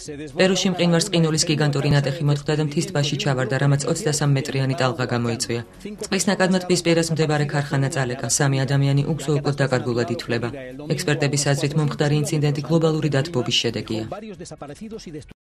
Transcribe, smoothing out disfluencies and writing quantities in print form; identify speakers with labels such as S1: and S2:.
S1: პერუში მყინვარს ყინულის გიგანტური ნატეხი მოწყდა და მთის ტბაში ჩავარდა, რამაც 23 მეტრიანი ტალღა გამოიწვია. წყლის ნაკადმა ტბის პირას მდებარე ქარხანა წალეკა, 3 ადამიანი უგზო-უკვლოდ დაკარგულად ითვლება. ექსპერტების აზრით მომხდარი ინციდენტი გლობალური დათბობის შედეგია.